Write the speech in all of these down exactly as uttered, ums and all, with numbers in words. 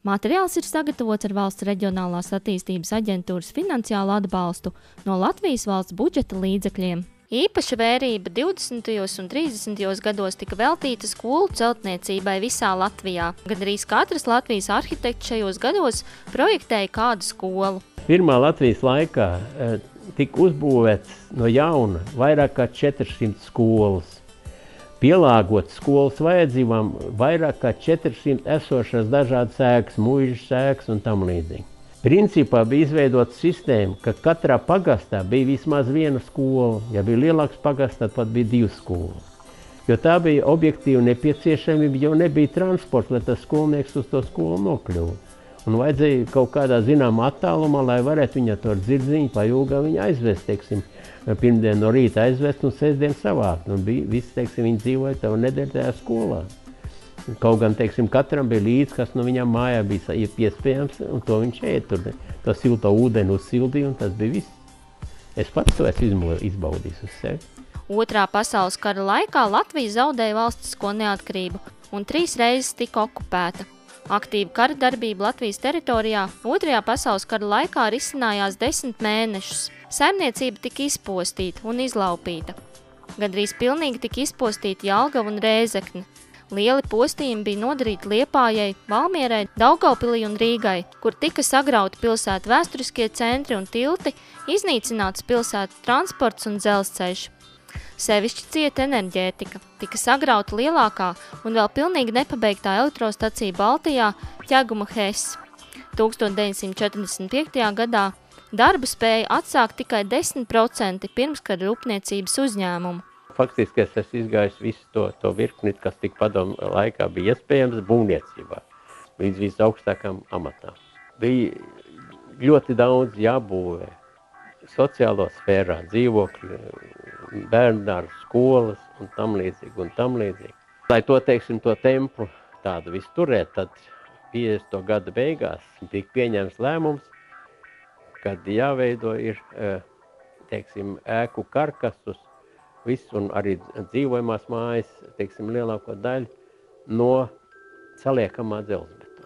Materiāls ir sagatavots ar Valsts reģionālās attīstības aģentūras finansiālu atbalstu no Latvijas valsts budžeta līdzekļiem. Īpaša vērība divdesmitajos un trīsdesmitajos gados tika veltīta skolu celtniecībai visā Latvijā. Gandrīz katrs Latvijas arhitekts šajos gados projektēja kādu skolu. Pirmā Latvijas laikā eh, tika uzbūvēts no jauna vairāk kā četrsimt skolas. Pielāgot skolas vajadzībām vairāk kā četrsimt esošas dažādas ēkas, muižas ēkas un tam līdzīgi. Principā bija izveidota sistēma, ka katrā pagastā bija vismaz viena skola. Ja bija lielāks pagasts, tad pat bija divas skolas. Jo tā bija objektīva nepieciešamība, jo nebija transports, lai tas skolnieks uz to skolu nokļuva. Un vajadzēja kaut kādā zināmā attālumā, lai varētu viņu to dzirdziņu pajūgā viņu aizvest, teiksim, pirmdien no rīta aizvest un sestdien savākt. Un bija viss, teiksim, viņi dzīvoja tavu nedēļu tajā skolā. Kaut gan, teiksim, katram bija līdz, kas no viņam mājā bija iespējams, un to viņš ēd tur. To silto ūdeni uzsildīja, un tas bija viss. Es pats to esmu izbaudījis uz sevi. Otrā pasaules kara laikā Latvija zaudēja valstisko neatkarību un trīs reizes tika okupēta. Aktīva kara darbība Latvijas teritorijā Otrajā pasaules kara laikā risinājās desmit mēnešus. Saimniecība tika izpostīta un izlaupīta. Gandrīz pilnīgi tika izpostīta Jelgava un Rēzekne. Lieli postījumi bija nodarīti Liepājai, Valmierai, Daugavpilī un Rīgai, kur tika sagrauti pilsētu vēsturiskie centri un tilti, iznīcināts pilsētu transports un dzelzceļš. Sevišķi cieta enerģētika, tika sagrauta lielākā un vēl pilnīgi nepabeigtā elektrostacija Baltijā Ķeguma Hes. tūkstoš deviņsimt četrdesmit piektajā gadā darbu spēja atsākt tikai desmit procenti pirmskara rūpniecības uzņēmumu. Faktiski es esmu izgājis visu to, to virkni, kas tik padomu laikā bija iespējams būvniecībā, līdz visaugstākām amatām. Bija ļoti daudz jābūvē sociālo sfērā, dzīvokļi, bērndārs, skolas un tam līdzīgi un tam līdzīgi. Lai to, teiksim, to tempu tādu visu turēt, tad piecdesmito gada beigās tika pieņemts lēmums, kad jāveido ir, teiksim, ēku karkasus, viss un arī dzīvojamās mājas, teiksim, lielāko daļu no saliekamā dzelzbetona.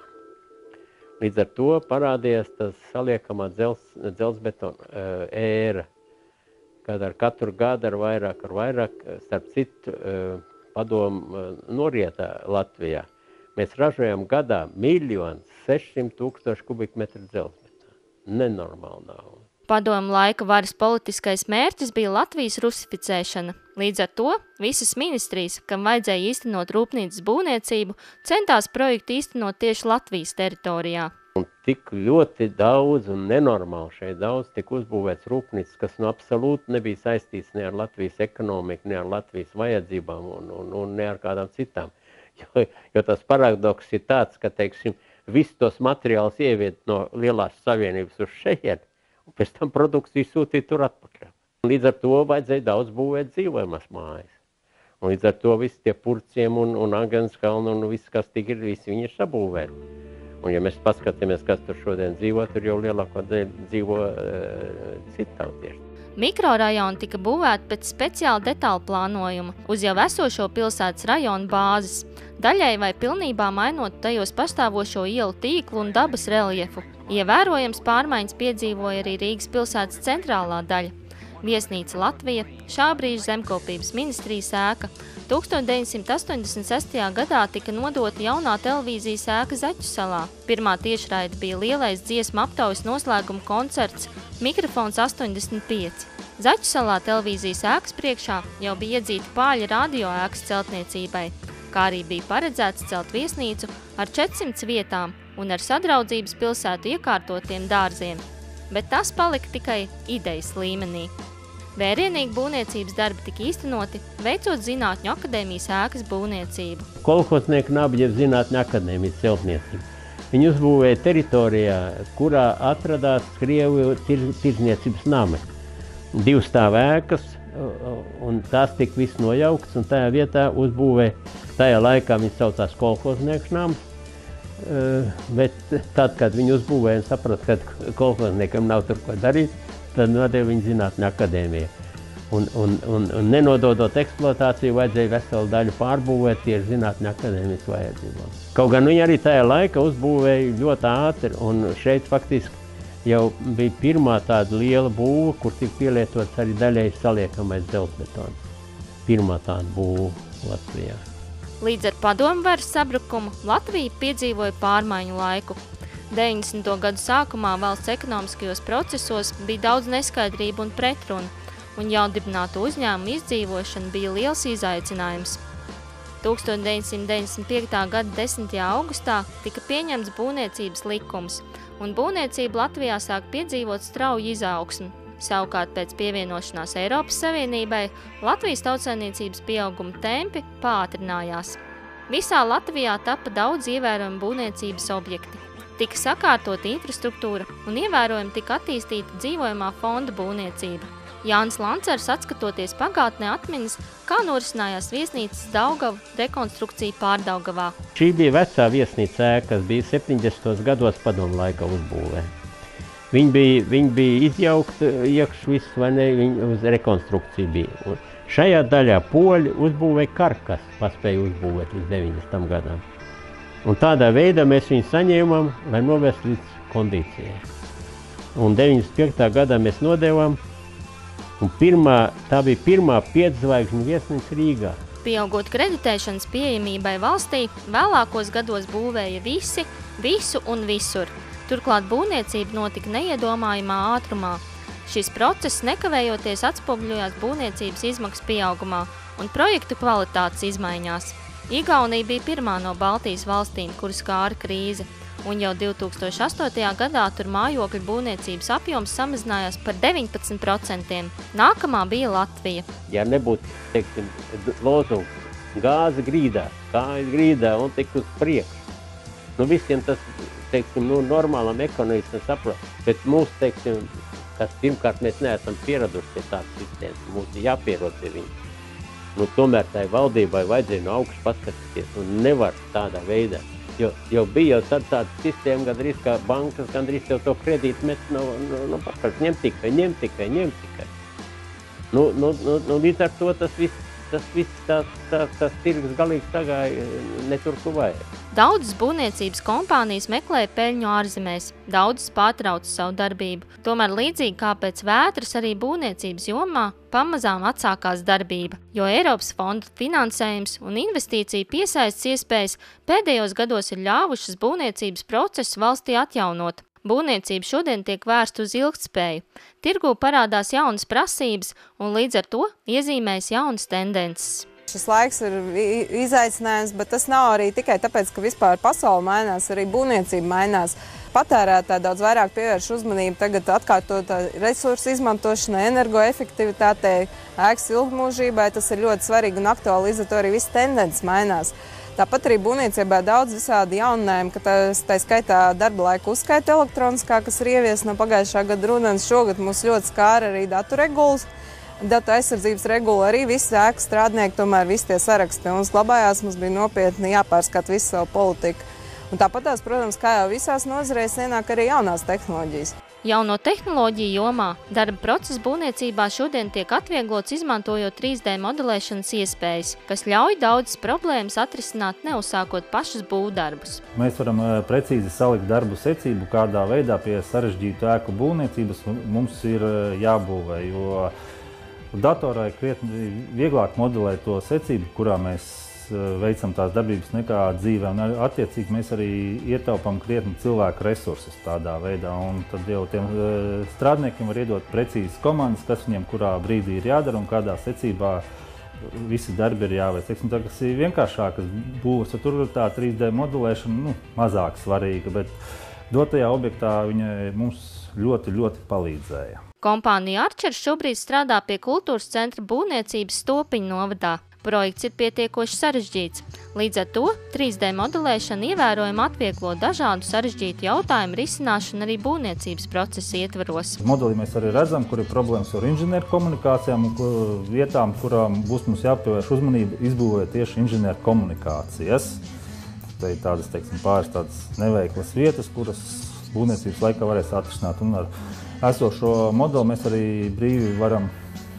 Līdz ar to parādījās tas saliekamā dzelz, dzelzbetona ēra, kad ar katru gadu ar vairāk, ar vairāk, starp citu, padomu norietā Latvijā. Mēs ražojam gadā miljonu sešsimt tūkstoši kubikmetru dzelzbetona. Nenormāli nav. Padomu laika varas politiskais mērķis bija Latvijas rusificēšana. Līdz ar to visas ministrijas, kam vajadzēja īstenot rūpnīcas būvniecību, centās projektu īstenot tieši Latvijas teritorijā. Un tik ļoti daudz un nenormāli šeit daudz tika uzbūvēts rūpnīcas, kas nu absolūti nebija saistīts ne ar Latvijas ekonomiku, ne ar Latvijas vajadzībām un, un, un ne ar kādām citām. Jo, jo tas paradoks ir tāds, ka, teiksim, visus tos materiālus ieviet no lielās savienības uz šeit, un pēc tam produkciju sūtīt tur atpakaļ. Līdz ar to vajadzēja daudz būvēt dzīvojamās mājas. Un līdz ar to visi tie Purciem un, un Agenskalni un viss, kas tik ir, visi viņi ir sabūvēti. Un ja mēs paskatāmies, kas tur šodien dzīvo, tur jau lielāko daļu dzīvo uh, cittautieši. Mikrorajoni tika būvēti pēc speciāla detāla plānojuma uz jau esošo pilsētas rajonu bāzes, daļai vai pilnībā mainot tajos pastāvošo ielu tīklu un dabas reljefu. Ievērojams pārmaiņas piedzīvoja arī Rīgas pilsētas centrālā daļa. Viesnīca Latvija, šā brīža zemkopības ministrijas ēka. tūkstoš deviņsimt astoņdesmit sestajā gadā tika nodota jaunā televīzijas ēka Zaķu salā. Pirmā tiešraide bija lielais dziesmu aptaujas noslēguma koncerts Mikrofons astoņdesmit pieci. Zaķu salā televīzijas ēkas priekšā jau bija iedzīta pāļa radio ēkas celtniecībai, kā arī bija paredzēts celt viesnīcu ar četrsimt vietām un ar sadraudzības pilsētu iekārtotiem dārziem. Bet tas palika tikai idejas līmenī. Vērienīgi būvniecības darbi tika īstenoti, veicot Zinātņu akadēmijas ēkas būvniecību. Kolhoznieku Nābeģeva Zinātņu akadēmijas celtniecība. Viņi uzbūvēja teritorijā, kurā atradās Krievu tir, tirzniecības nami. Divstāv ēkas, un tās tika viss nojaukts, un tajā vietā uzbūvēja, tajā laikā viņi saucās kolhoznieku nams. Bet tad, kad viņi uzbūvēja un saprata, ka kolhozniekam nav tur ko darīt, tad nodeva viņa Zinātņu akadēmiju. Un, un, un, un nenododot eksploatāciju vajadzēja veselu daļu pārbūvēt tieši Zinātņu akadēmijas vajadzībām. Kaut gan viņi arī tajā laika uzbūvēja ļoti ātri, un šeit faktiski jau bija pirmā tāda liela būva, kur tika pielietots arī daļēji saliekamais dzelzbetons. Pirmā tāda būva Latvijā. Līdz ar padomu varas sabrukumu Latvija piedzīvoja pārmaiņu laiku. deviņdesmito gadu sākumā valsts ekonomiskajos procesos bija daudz neskaidrību un pretrunu, un jaundibināto uzņēmumu izdzīvošana bija liels izaicinājums. tūkstoš deviņsimt deviņdesmit piekta gada desmitajā augustā tika pieņemts būvniecības likums, un būvniecība Latvijā sāk piedzīvot strauju izaugsmu. Savukārt pēc pievienošanās Eiropas Savienībai Latvijas tautsaimniecības pieauguma tempi pātrinājās. Visā Latvijā tapa daudz ievērojami būvniecības objekti. Tika sakārtota infrastruktūra un ievērojami tika attīstīta dzīvojamā fonda būvniecība. Jānis Lancers, atskatoties pagātnē, atminas, kā norisinājās viesnīcas Daugavu rekonstrukcija Pārdaugavā. Šī bija vecā viesnīca ēka, kas bija septiņdesmitos gados padomu laika uzbūvē. Viņi bija, viņi bija izjaukti iekš viss, vai ne, viņi uz rekonstrukciju bija. Un šajā daļā poļi uzbūvēja karkas, paspēja uzbūvēt līdz deviņdesmitajām gadām. Un tādā veidā mēs viņu saņēmām, lai novest līdz kondīcijai. Un deviņdesmit piektā gadā mēs nodevām, un pirmā, tā bija pirmā pietzvaigžņu viesnīca Rīgā. Pieaugot kreditēšanas pieejamībai valstī, vēlākos gados būvēja visi, visu un visur. Turklāt būvniecība notika neiedomājumā ātrumā. Šis process nekavējoties atspoguļojās būvniecības izmaksu pieaugumā un projektu kvalitātes izmaiņās. Igaunija bija pirmā no Baltijas valstīm, kuras skāra krīze, un jau divtūkstoš astotajā gadā tur mājokļu būvniecības apjoms samazinājās par deviņpadsmit procentiem. Nākamā bija Latvija. Ja nebūtu, teiksim, lozungs gāze grīdā, kājas grīdā un tik uz priekšu, nu visiem tas, teiksim, nu normālam ekonomistam saprot, bet mūsu, teiksim, kas pirmkārt mēs neesam pieraduši pie tādas sistēmas, mums ir jāpierod pie viņas. Nu, tomēr tai valdībai vajadzēja no augšas paskatīties un nevar tādā veidā. Jo, jo bija jau tad tāda sistēma, gandrīz kā bankas, gandrīz jau to kredītu met no, no, no pakaļ. Ņem tikai, ņem tikai, ņem tikai. Nu, nu, nu, nu līdz ar to tas viss, tas viss tā, tā, tas tirgus galīgi sagāja ne tur, kur vajag. Daudzas būvniecības kompānijas meklēja peļņu ārzemēs, daudzas pārtrauca savu darbību. Tomēr līdzīgi kā pēc vētras arī būvniecības jomā pamazām atsākās darbība, jo Eiropas fonda finansējums un investīcija piesaistes iespējas pēdējos gados ir ļāvušas būvniecības procesu valstī atjaunot. Būvniecība šodien tiek vērsta uz ilgtspēju. Tirgū parādās jaunas prasības un līdz ar to iezīmējas jaunas tendences. Šis laiks ir izaicinājums, bet tas nav arī tikai tāpēc, ka vispār pasaule mainās, arī būvniecība mainās. Patērētāji daudz vairāk pievērš uzmanību tagad atkārtot resursu izmantošanai, energoefektivitātei, ēkas ilgmūžībai. Tas ir ļoti svarīgi un aktuāli, līdz ar to arī visas tendences mainās. Tāpat arī būvniecībā daudz visādi jauninājumi, ka tas, tā skaitā darba laika uzskaita elektroniskā, kas ir ievies no pagājušā gada rudens. Šogad mūs ļoti skāra arī datu regulas. Datu aizsardzības regula arī visi ēku strādnieki, tomēr visi tie saraksti mums glabājās, mums bija nopietni jāpārskat visu savu politiku. Un tāpat tās, protams, kā jau visās nozarēs, ienāk arī jaunās tehnoloģijas. Jauno tehnoloģiju jomā darba procesa būvniecībā šodien tiek atvieglots izmantojot trīs D modelēšanas iespējas, kas ļauj daudzas problēmas atrisināt neuzsākot pašus būvdarbus. Mēs varam precīzi salikt darbu secību, kādā veidā pie sarežģītu ēku būvniecības mums ir jābūvē, jo datorā ir krietni vieglāk modelēt to secību, kurā mēs veicam tās darbības nekā dzīvē, un attiecīgi mēs arī ietaupām krietni cilvēku resursus tādā veidā, un tad jau tiem strādniekiem var iedot precīzas komandas, kas viņiem kurā brīdī ir jādara un kādā secībā visi darbi ir jāveic. Teiksim, tā, kas ir vienkāršākas būvas, tur ir tā trīs D modelēšana nu, mazāk svarīga, bet dotajā objektā viņa mums ļoti, ļoti palīdzēja. Kompānija Arčers šobrīd strādā pie kultūras centra būvniecības Stopiņu novadā. Projekts ir pietiekoši sarežģīts. Līdz ar to trīs D modelēšana ievērojami atvieglo dažādu sarežģītu jautājumu risināšanu arī būvniecības procesa ietvaros. Modelī mēs arī redzam, kur ir problēmas ar inženieru komunikācijām un kur, vietām, kurām būs mums jāpievērš uzmanību izbūvēt tieši inženieru komunikācijas. Tā ir tādas, teiksim, pāris tādas neveiklas vietas, kuras būvniecības laikā varēs atrisināt. Un ar esošo modeli mēs arī brīvi varam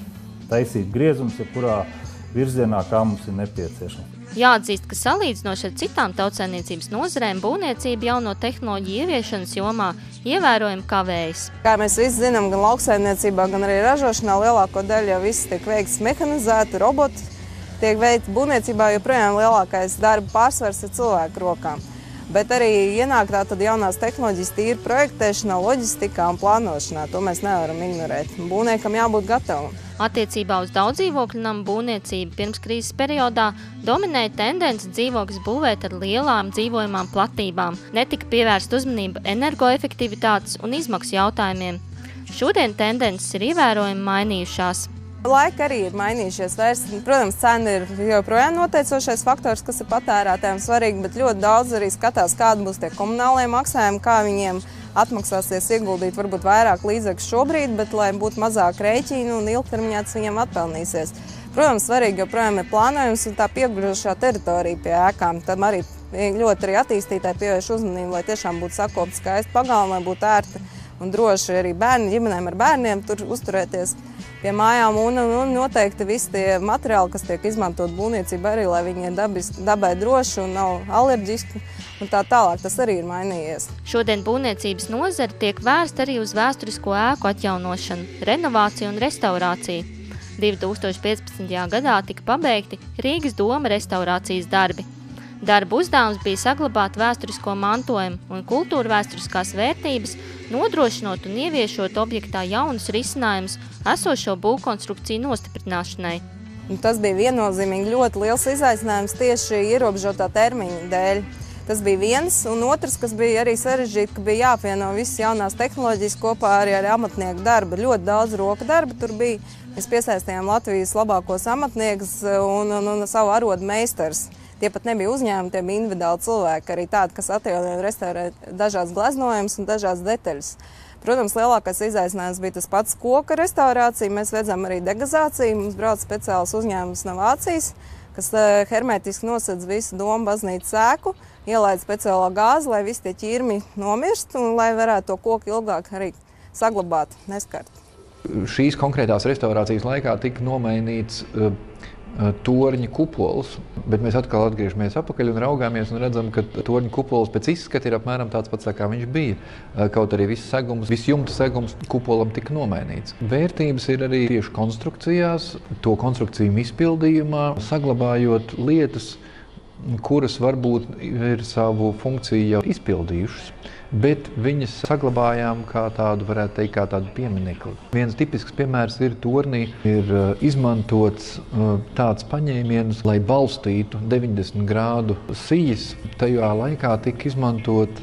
taisīt griezums, jebkurā virzienā, kā mums ir nepieciešams. Jāatzīst, ka salīdzinoši ar citām tautsaimniecības nozarēm būvniecība jauno tehnoloģiju ieviešanas jomā ievērojami kavējas. Kā mēs visi zinām, gan lauksaimniecībā, gan arī ražošanā lielāko daļu jau viss tiek veikts mehanizēti, roboti tiek veikti. Būvniecībā joprojām lielākais darba pārsvars ir cilvēku rokām. Bet arī ienāk tā tad jaunās tehnoloģijas tīri projektēšanā, loģistikā un plānošanā. To mēs nevaram ignorēt. Būvniekam jābūt gatavam. Attiecībā uz daudzdzīvokļu namu būvniecību pirms krīzes periodā dominēja tendence dzīvokļus būvēt ar lielām dzīvojamām platībām. Netika pievērsta uzmanība energoefektivitātes un izmaksu jautājumiem. Šodien tendences ir ievērojami mainījušās. Laika arī ir mainījušies vairs. Protams, cena ir joprojām noteicošais faktors, kas ir patērētājiem svarīgi, bet ļoti daudz arī skatās, kādi būs tie komunālie maksājumi, kā viņiem atmaksāsies ieguldīt varbūt vairāk līdzekļu šobrīd, bet lai būtu mazāk rēķinu un ilgtermiņā tas viņiem atpelnīsies. Protams, svarīgi joprojām ir plānojums un tā pieguļošā teritorija pie ēkām. Tam arī ļoti arī attīstītāji pievērš uzmanību, lai tiešām būtu sakopta skaista pagalma, lai būtu ērti un droši arī bērni, ģimenēm ar bērniem tur uzturēties pie mājām un, un noteikti visi tie materiāli, kas tiek izmantot būvniecībā arī, lai viņi ir dabiski, dabai droši un nav alerģiski un tā tālāk. Tas arī ir mainījies. Šodien būvniecības nozare tiek vērsta arī uz vēsturisko ēku atjaunošanu, renovāciju un restaurāciju. divi tūkstoši piecpadsmitajā gadā tika pabeigti Rīgas doma restaurācijas darbi. Darba uzdevums bija saglabāt vēsturisko mantojumu un kultūra vēsturiskās vērtības, nodrošinot un ieviešot objektā jaunus risinājumus esošo būvkonstrukciju nostiprināšanai. Un tas bija viennozīmīgi ļoti liels izaicinājums tieši ierobežotā termiņa dēļ. Tas bija viens, un otrs, kas bija arī sarežģīti, ka bija jāapvieno visas jaunās tehnoloģijas kopā arī ar amatnieku darbu. Ļoti daudz roka darba tur bija. Mēs piesaistījām Latvijas labākos amatniekus un, un, un savu arodu meistars. Tie pat nebija uzņēmumi, tie bija individuāli cilvēki, arī tādi, kas atjaunoja un restaurē dažādas gleznojumus un dažādas detaļas. Protams, lielākais izaicinājums bija tas pats koka restaurācija. Mēs redzam arī degazāciju. Mums brauc speciāls uzņēmums no Vācijas, kas hermētiski nosedz visu domu baznīcas ēku, ielaid speciālo gāzi, lai visi tie ķirmi nomirst un lai varētu to koku ilgāk arī saglabāt, neskart. Šīs konkrētās restaurācijas laikā tika nomainīts uh, torņa kupols, bet mēs atkal atgriežamies apakaļ un raugāmies un redzam, ka torņa kupols pēc izskata ir apmēram tāds pats, kā viņš bija. Kaut arī viss segums, viss jumta segums kupolam tika nomainīts. Vērtības ir arī tieši konstrukcijās, to konstrukciju izpildījumā, saglabājot lietas, kuras varbūt ir savu funkciju jau izpildījušas, bet viņas saglabājām kā tādu, varētu teikt, kā tādu pieminekli. Viens tipisks piemērs ir tornī, ir izmantots tāds paņēmiens, lai balstītu deviņdesmit grādu sijas. Tajā laikā tika izmantot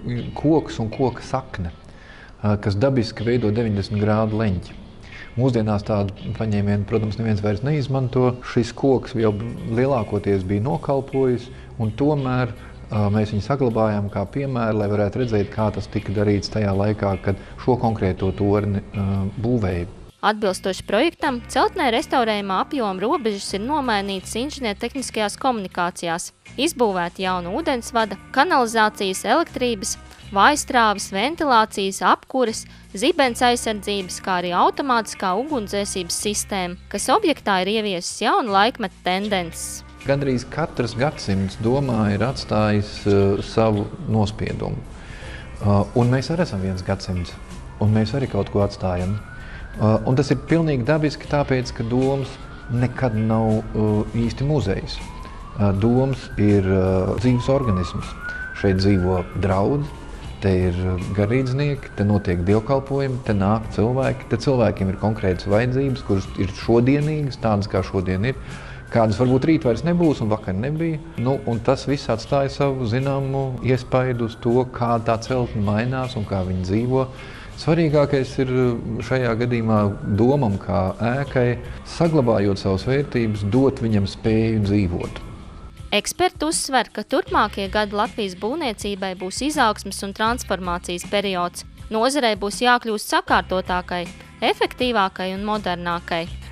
koks un koka sakne, kas dabiski veido deviņdesmit grādu leņķi. Mūsdienās tādu paņēmienu, protams, neviens vairs neizmanto. Šis koks jau lielākoties bija nokalpojis, un tomēr mēs viņu saglabājām kā piemēru, lai varētu redzēt, kā tas tika darīts tajā laikā, kad šo konkrēto torni būvēja. Atbilstoši projektam, celtnē restaurējumā apjoma robežas ir nomainītas inženiertehniskajās komunikācijās, izbūvēta jauna ūdensvada, kanalizācijas, elektrības, vājstrāves, ventilācijas, apkures, zibens aizsardzības, kā arī automātiskā ugunsdzēsības sistēma, kas objektā ir ieviesis jaunu laikmetu tendences. Gandrīz katrs gadsimts domā ir atstājis uh, savu nospiedumu. Uh, un mēs arī esam viens gadsimts, un mēs arī kaut ko atstājam. Uh, un tas ir pilnīgi dabiski tāpēc, ka doms nekad nav uh, īsti muzejs. Uh, doms ir uh, dzīves organisms. Šeit dzīvo draudzi. Te ir garīdznieki, te notiek dievkalpojumi, te nāk cilvēki. Te cilvēkiem ir konkrētas vajadzības, kuras ir šodienīgas, tādas kā šodien ir, kādas varbūt rīt vairs nebūs un vakar nebija. Nu, un tas viss atstāja savu zināmu iespaidu uz to, kā tā celtne mainās un kā viņi dzīvo. Svarīgākais ir šajā gadījumā domam kā ēkai, saglabājot savas vērtības, dot viņam spēju dzīvot. Eksperti uzsver, ka turpmākie gadi Latvijas būvniecībai būs izaugsmes un transformācijas periods. Nozarei būs jākļūst sakārtotākai, efektīvākai un modernākai.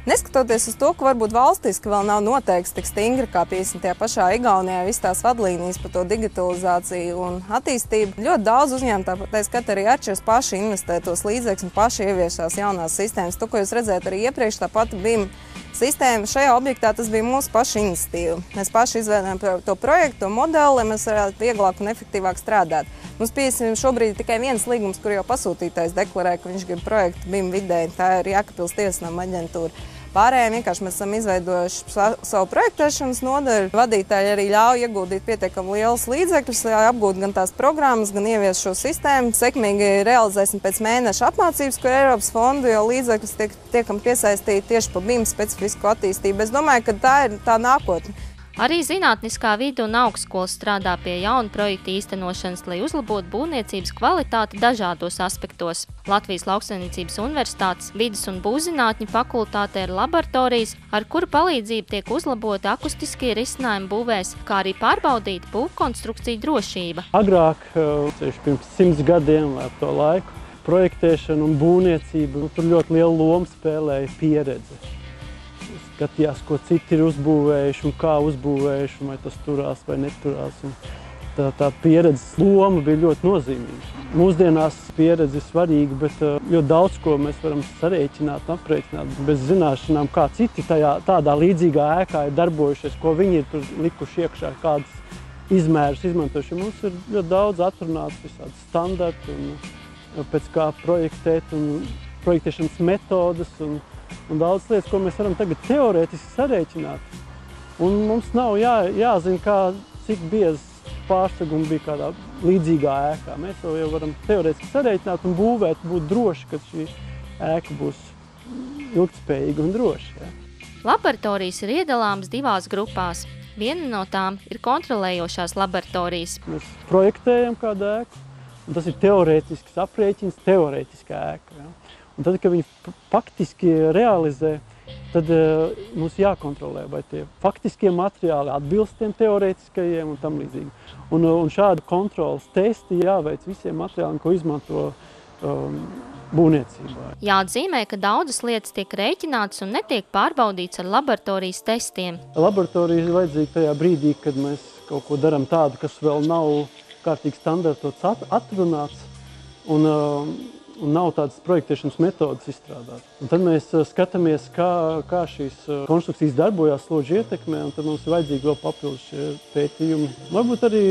Neskatoties uz to, ka varbūt valstiski vēl nav noteikts tik stingri, kā piemēram tajā pašā Igaunijā, visas tās vadlīnijas par to digitalizāciju un attīstību, ļoti daudz uzņēmumu tāpat tā skata arī atšķiras paši investē tos līdzekļus un paši ievieš tās jaunās sistēmas. To, ko jūs redzējāt arī iepriekš, tāpat bija sistēma šajā objektā, tas bija mūsu paša iniciatīva. Mēs paši izveidojam to projektu, to modeli, lai mēs varētu vieglāk un efektīvāk strādāt. Mums piesim šobrīd tikai viens līgums, kur jau pasūtītājs deklarē, ka viņš grib projektu B I M vidē, tā ir Jēkabpils tiesnama aģentūra. Pārējiem vienkārši mēs esam izveidojuši savu projektēšanas nodaļu. Vadītāji arī ļauj ieguldīt pietiekami lielus līdzekļus, apgūt gan tās programmas, gan ievies šo sistēmu. Sekmīgi realizēsim pēc mēneša apmācības, kur Eiropas fondu jau līdzekļus tiek, tiekam piesaistīti tieši pa B I M specifisku attīstību. Es domāju, ka tā ir tā nākotne. Arī zinātniskā vide un augstskola strādā pie jaunu projektu īstenošanas, lai uzlabotu būvniecības kvalitāti dažādos aspektos. Latvijas Lauksaimniecības Universitātes vides un būvzinātņu fakultātē ir laboratorijas, ar kuru palīdzību tiek uzlabota akustiskie risinājumi būvēs, kā arī pārbaudīta būvkonstrukcija drošība. Agrāk, pirms simts gadiem vai ap to laiku, projektēšana un būvniecība, tur ļoti lielu lomu spēlēja pieredze. Skatījās, ko citi ir uzbūvējuši un kā uzbūvējuši, vai tas turās vai neturās. Un tā, tā pieredzes loma bija ļoti nozīmīga. Mūsdienās pieredze ir svarīga, bet ļoti daudz ko mēs varam sarēķināt un aprēķināt bez zināšanām, kā citi tajā, tādā līdzīgā ēkā ir darbojušies, ko viņi ir tur likuši iekšā, kādas izmērus izmantojuši. Mums ir ļoti daudz atrunāts visādi standarti un pēc kā projektēt un projektēšanas metodas un Un daudz lietas, ko mēs varam tagad teorētiski sarēķināt. Un mums nav jā, jāzina, kā, cik biezi pārsegumi bija kādā līdzīgā ēkā. Mēs to jau varam teorētiski sarēķināt un būvēt, būt droši, ka šī ēka būs ilgtspējīga un droša. Jā. Laboratorijas ir iedalāmas divās grupās. Viena no tām ir kontrolējošās laboratorijas. Mēs projektējam kādu ēku, un tas ir teorētisks aprēķins, teorētiskā ēka. Jā. Un tad, kad viņi faktiski realizē, tad uh, mums jākontrolē, vai tie faktiskie materiāli atbilst tiem teorētiskajiem un tam līdzīgi. Un, un šādu kontrolas testi jāveic visiem materiāliem, ko izmanto um, būvniecībā. Jāatzīmē, ka daudzas lietas tiek rēķinātas un netiek pārbaudīts ar laboratorijas testiem. Laboratorija ir vajadzīga tajā brīdī, kad mēs kaut ko darām tādu, kas vēl nav kārtīgi standartots atrunāts. Un, uh, un nav tādas projektēšanas metodas izstrādāt. Un tad mēs skatāmies, kā, kā šīs konstrukcijas darbojās slodžu ietekmē, un tad mums ir vajadzīgi vēl papildus šie pētījumi. Varbūt arī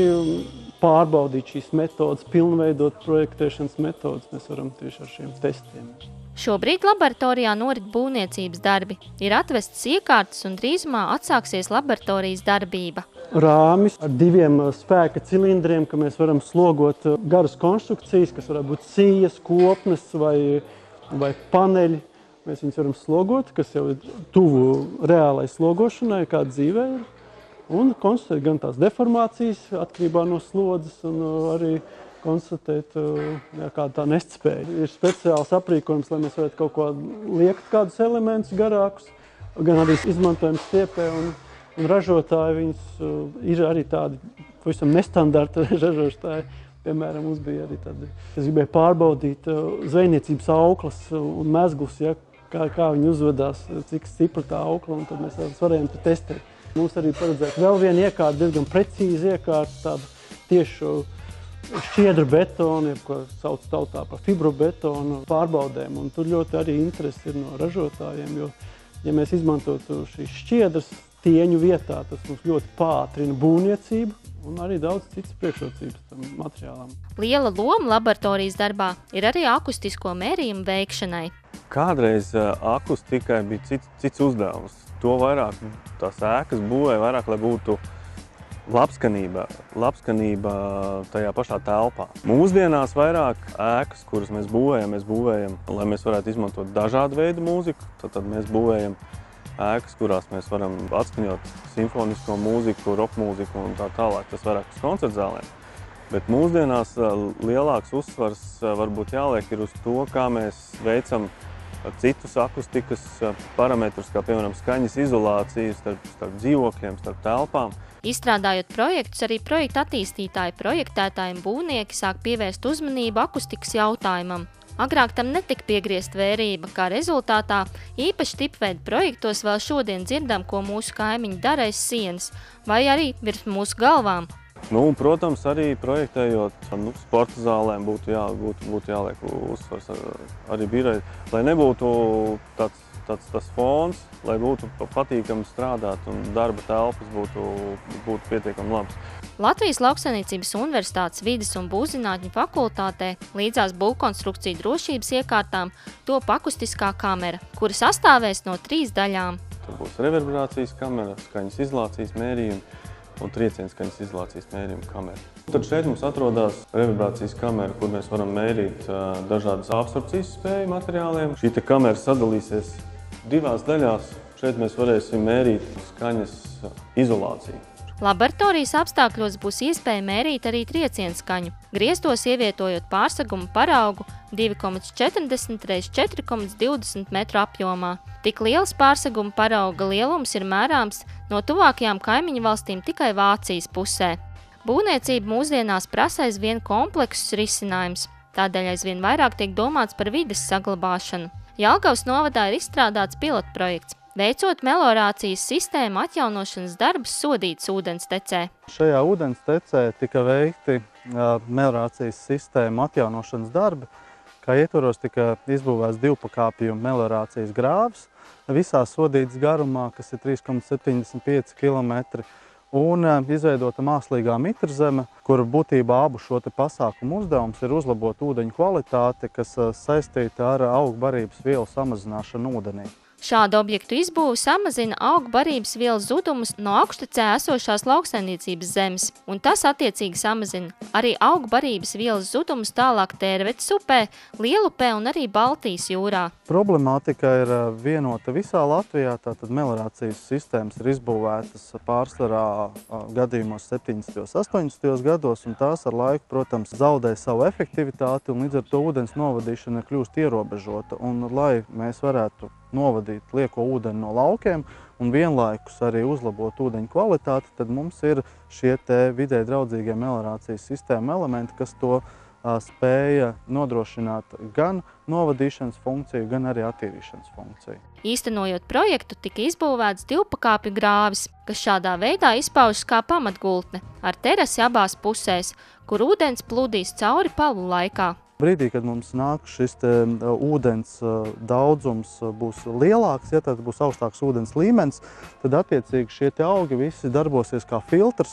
pārbaudīt šīs metodas, pilnveidot projektēšanas metodas mēs varam tieši ar šiem testiem. Šobrīd laboratorijā norit būvniecības darbi, ir atvestas iekārtas un drīzumā atsāksies laboratorijas darbība. Rāmis ar diviem spēka cilindriem, ka mēs varam slogot garas konstrukcijas, kas varētu būt sijas, kopnes vai, vai paneļi. Mēs viņus varam slogot, kas jau ir tuvu reālai slogošanai, kā dzīvē ir. Un konstatēt gan tās deformācijas atkarībā no slodzes un arī konstatēt, jā, kāda tā nespēja. Ir speciāls aprīkojums, lai mēs varētu kaut ko liekt, kādus elementus garākus, gan arī izmantojam stiepē. Un, un ražotāji viņus ir arī tādi pavisam nestandarta ražotāji. Piemēram, mums bija arī tādi, kas gribēja pārbaudīt zvejniecības auklas un mezglus, ja, kā, kā viņi uzvedās, cik stipra tā aukla, un tad mēs varējām to testēt. Mums arī paredzēt vēl vienu iekārtu, diezgan precīzi iekārtu, tādu tiešu šķiedru betonu, ko sauc tautā par fibrobetonu pārbaudēm. Un tur ļoti arī interesi ir no ražotājiem, jo, ja mēs izmantotu šīs šķiedras tieņu vietā, tas mums ļoti pātrina būvniecību un arī daudz citas priekšrocības tam materiālam. Liela loma laboratorijas darbā ir arī akustisko mērījumu veikšanai. Kādreiz akustikai bija cits, cits uzdevums. To vairāk tās ēkas būvēja vairāk, lai būtu labskanība, labskanība tajā pašā telpā. Mūsdienās vairāk ēkas, kuras mēs būvējam, mēs būvējam, lai mēs varētu izmantot dažādu veidu mūziku. Tad, tad mēs būvējam ēkas, kurās mēs varam atskaņot simfonisko mūziku, rock mūziku un tā tālāk. Tas vairāk uz koncertzālēm. Bet mūsdienās lielāks uzsvars varbūt jāliek ir uz to, kā mēs veicam citus akustikas parametrus, kā piemēram skaņas izolāciju starp, starp dzīvokļiem, starp telpām. Izstrādājot projektus, arī projekta attīstītāji, projektētāji un būvnieki sāk pievērst uzmanību akustikas jautājumam. Agrāk tam netika piegriezt vērība, kā rezultātā īpaši tipveida projektos vēl šodien dzirdam, ko mūsu kaimiņi dara aiz sienas, vai arī virs mūsu galvām. Nu, protams, arī projektējot nu, sporta zālēm būtu, jā, būtu, būtu jāliek uzsvars arī birojai, lai nebūtu tāds, tāds tas fons, lai būtu patīkami strādāt un darba telpas būtu, būtu pietiekami labs. Latvijas Lauksaimniecības Universitātes vides un būvzinātņu fakultātē līdzās būvkonstrukciju drošības iekārtām top akustiskā kamera, kura sastāvēs no trīs daļām. Tur būs reverberācijas kamera, skaņas izolācijas mērījumi un trieciena skaņas izolācijas mērījuma kamera. Tad šeit mums atrodas reverberācijas kamera, kur mēs varam mērīt uh, dažādas absorpcijas spēju materiāliem. Šī te kamera sadalīsies divās daļās. Šeit mēs varēsim mērīt skaņas izolāciju. Laboratorijas apstākļos būs iespēja mērīt arī trieciena skaņu, griestos ievietojot pārsegumu paraugu divi komats četrdesmit reiz četri komats divdesmit metru apjomā. Tik liels pārseguma parauga lielums ir mērāms no tuvākajām kaimiņu valstīm tikai Vācijas pusē. Būvniecība mūsdienās prasa aizvien kompleksus risinājums, tādēļ aizvien vairāk tiek domāts par vides saglabāšanu. Jelgavas novadā ir izstrādāts pilotprojekts, veicot melorācijas sistēmu atjaunošanas darbus Sodītas ūdenstecē. Šajā ūdenstecē tika veikti uh, melorācijas sistēmu atjaunošanas darbi, kā ietvaros tika izbūvēts divpakāpju melorācijas grāvs visā Sodītas garumā, kas ir trīs komats septiņdesmit pieci kilometri, un uh, izveidota mākslīgā mitrzeme, kur būtībā abu šo te pasākumu uzdevums ir uzlabot ūdeņu kvalitāti, kas uh, saistīta ar augbarības vielu samazināšanu ūdenī. Šādu objektu izbūve samazina augbarības vielas zudumus no augštecē esošās lauksaimniecības zemes, un tas attiecīgi samazina arī augbarības vielas zudumus tālāk Tērvetes upē, Lielupē un arī Baltijas jūrā. Problemātika ir vienota visā Latvijā, tātad melorācijas sistēmas ir izbūvētas pārsvarā gadījumos septiņdesmitajos, astoņdesmitajos gados, un tās ar laiku, protams, zaudē savu efektivitāti, un līdz ar to ūdens novadīšana kļūst ierobežota. Un, lai mēs varētu novadīt lieko ūdeni no laukiem un vienlaikus arī uzlabot ūdeņu kvalitāti, tad mums ir šie te vidē draudzīgie melorācijas sistēma elementi, kas to a, spēja nodrošināt gan novadīšanas funkciju, gan arī attīrīšanas funkciju. Īstenojot projektu, tika izbūvēts divpakāpju grāvis, kas šādā veidā izpaužas kā pamatgultne, ar terasi abās pusēs, kur ūdens plūdīs cauri palu laikā. Brīdī, kad mums nāk šis te ūdens daudzums būs lielāks, ja tad būs augstāks ūdens līmenis, tad attiecīgi šie te augi visi darbosies kā filtrs,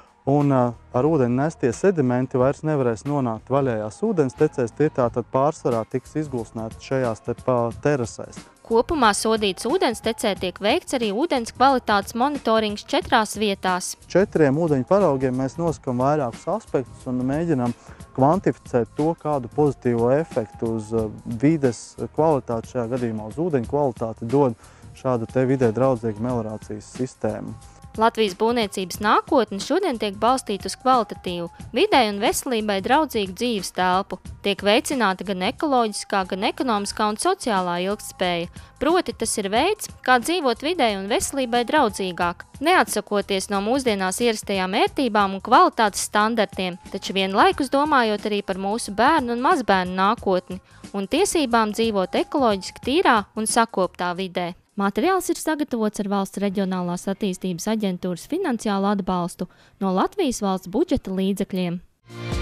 un ar ūdeni nestie sedimenti vairs nevarēs nonākt vaļējās ūdenstecēs, tie tātad pārsvarā tiks izgulsnēti šajās te terasēs. Kopumā Sodītas ūdenstecē tiek veikts arī ūdens kvalitātes monitorings četrās vietās. Četriem ūdeņu paraugiem mēs nosakam vairākus aspektus un mēģinām kvantificēt to, kādu pozitīvo efektu uz vides kvalitāti, šajā gadījumā uz ūdeņu kvalitāti, dod šāda te vidē draudzīga melorācijas sistēma. Latvijas būvniecības nākotne šodien tiek balstīta uz kvalitatīvu, videi un veselībai draudzīgu dzīves telpu. Tiek veicināta gan ekoloģiskā, gan ekonomiskā un sociālā ilgtspēja. Proti tas ir veids, kā dzīvot videi un veselībai draudzīgāk, neatsakoties no mūsdienās ierastajām ērtībām un kvalitātes standartiem, taču vienlaikus domājot arī par mūsu bērnu un mazbērnu nākotni un tiesībām dzīvot ekoloģiski tīrā un sakoptā vidē. Materiāls ir sagatavots ar Valsts reģionālās attīstības aģentūras finansiālu atbalstu no Latvijas valsts budžeta līdzekļiem.